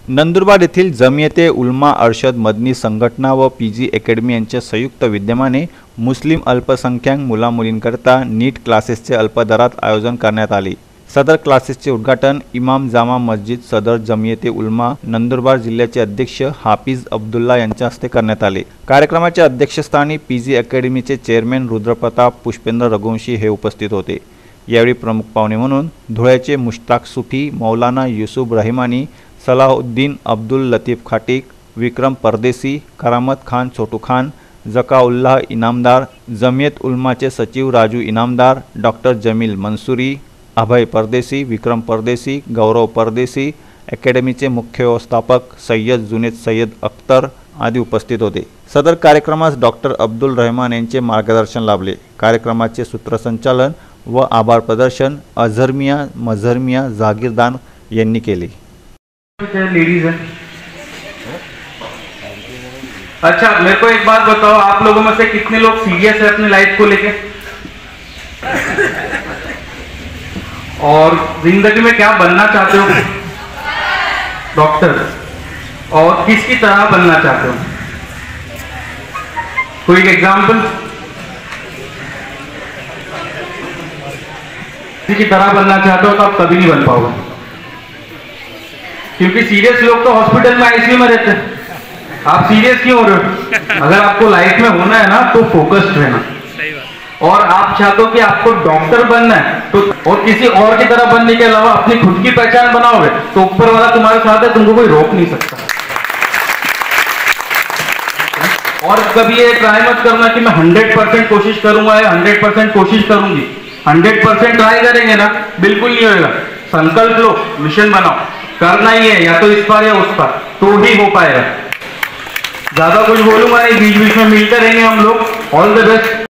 नंदुरबार येथील जमियते उलमा अरशद मदनी संघटना व पीजी अकॅडमी यांच्या संयुक्त विद्यमाने मुस्लिम अल्पसंख्याक मुलामुलींकरता नीट क्लासेसचे अल्पदरात आयोजन करण्यात आले। सदर क्लासेसचे उद्घाटन इमाम जामा मस्जिद सदर जमियते उलमा नंदुरबार जिल्ह्याचे अध्यक्ष हाफिज अब्दुल्ला यांच्या हस्ते करण्यात आले। कार्यक्रमाच्या अध्यक्षस्थानी पीजी अकॅडमीचे चेअरमॅन रुद्रप्रताप पुष्पेंद्र रघुवंशी हे उपस्थित होते। यावेळी प्रमुख पाहुणे म्हणून धुळ्याचे मुश्ताक सुफी, मौलाना युसुफ रहिमानी, सलाहुद्दीन अब्दुल लतीफ खाटिक, विक्रम परदेसी, करामत खान छोटू खान, जकाउल्लाह इनामदार, जमियत उलमाचे सचिव राजू इनामदार, डॉक्टर जमील मंसूरी, अभय परदेसी, विक्रम परदेसी, गौरव परदेसी, अकॅडमीचे मुख्य व्यवस्थापक सय्यद जुनेद सय्यद अख्तर आदी उपस्थित होते। सदर कार्यक्रमास डॉक्टर अब्दुल रहमान यांचे मार्गदर्शन लाभले। कार्यक्रमाचे सूत्रसंचालन व आभार प्रदर्शन अझहरमिया मझहरमिया जागीरदार यांनी केले। लेडीज है। अच्छा, मेरे को एक बात बताओ, आप लोगों में से कितने लोग सीरियस है अपनी लाइफ को लेके? और जिंदगी में क्या बनना चाहते हो? डॉक्टर। और किसकी तरह बनना चाहते हो? कोई एग्जाम्पल? किसी की तरह बनना चाहते हो तो आप कभी नहीं बन पाओगे, क्योंकि सीरियस लोग तो हॉस्पिटल में आईसीयू में रहते हैं। आप सीरियस क्यों हो रहे हो? अगर आपको लाइफ में होना है ना तो फोकस्ड रहना। और आप चाहते हो कि आपको डॉक्टर बनना है तो और किसी और की तरह बनने के अलावा अपनी खुद की पहचान बनाओगे तो ऊपर वाला तुम्हारे साथ है, तुमको कोई रोक नहीं सकता। और कभी ये ट्राई मत करना कि मैं 100% कोशिश करूंगा या 100% कोशिश करूंगी। 100% ट्राई करेंगे ना, बिल्कुल नहीं होगा। संकल्प लो, मिशन बनाओ, करना ही है, या तो इस पार या उस पार, तो ही हो पाएगा। ज्यादा कुछ बोलूंगा नहीं, बीच बीच में मिलते रहेंगे हम लोग। All the best.